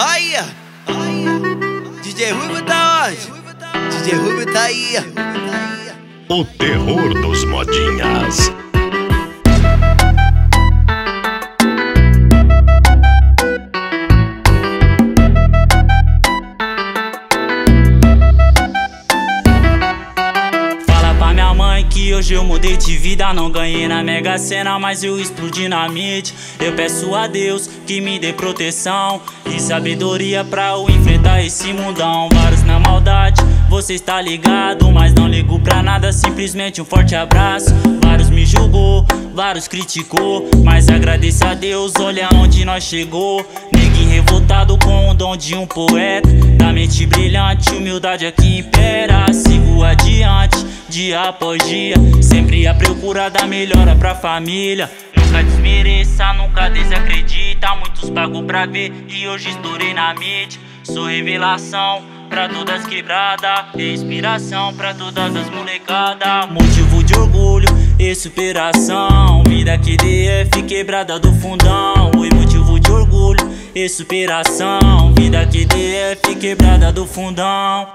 Aí, DJ Ruivo tá onde? DJ Ruivo tá aí. O terror dos modinhas. Fala pra minha mãe que hoje eu mudei de vida. Não ganhei na Mega Sena, mas eu explodi na mente. Eu peço a Deus que me dê proteção e sabedoria pra eu enfrentar esse mundão. Vários na maldade, você está ligado, mas não ligo pra nada, simplesmente um forte abraço. Vários me julgou, vários criticou, mas agradeço a Deus, olha onde nós chegou. Neguinho revoltado com o dom de um poeta, da mente brilhante, humildade aqui impera. Sigo adiante, dia após dia, sempre à procura da melhora pra família. Nunca desmereça, nunca desacredita, muitos pagam pra ver e hoje estourei na mídia. Sou revelação pra todas quebradas, inspiração pra todas as molecadas. Motivo de orgulho e superação, vida QDF quebrada do fundão. Oi, motivo de orgulho e superação, vida QDF quebrada do fundão.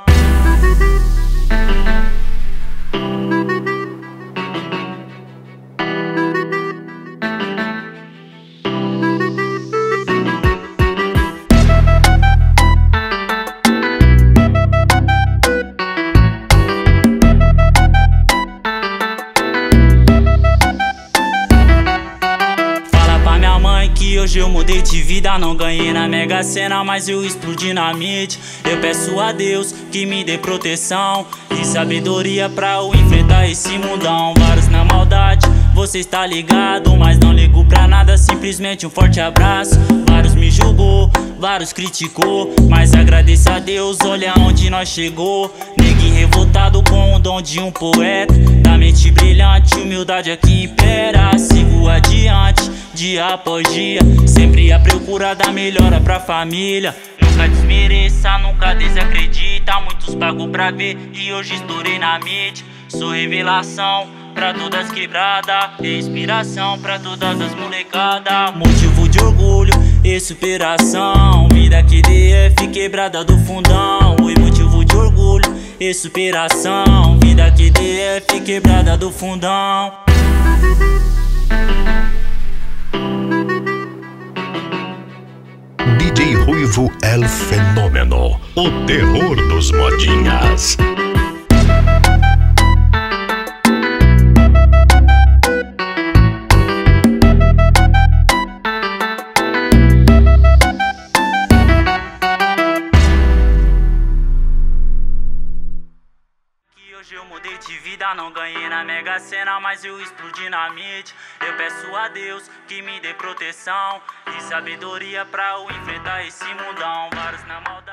Que hoje eu mudei de vida, não ganhei na Mega Sena, mas eu explodi na mídia. Eu peço a Deus que me dê proteção e sabedoria pra eu enfrentar esse mundão. Vários na maldade, você está ligado, mas não ligo pra nada, simplesmente um forte abraço. Vários me julgou, vários criticou, mas agradeço a Deus, olha onde nós chegou. Neguinho revoltado com o dom de um poeta, da mente brilhante, humildade aqui impera. Sigo adiante, dia após dia, sempre à procura da melhora pra família. Nunca desmereça, nunca desacredita, muitos pagam pra ver e hoje estourei na mídia. Sou revelação pra todas quebradas, inspiração pra todas as molecadas. Motivo de orgulho e superação, vida QDF quebrada do fundão. Oi, motivo de orgulho e superação, vida QDF quebrada do fundão. DJ Ruivo El Fenômeno, o terror dos modinhas. Hoje eu mudei de vida, não ganhei na Mega Sena, mas eu explodi na mídia. Eu peço a Deus que me dê proteção e sabedoria pra eu enfrentar esse mundão. Vários na maldade.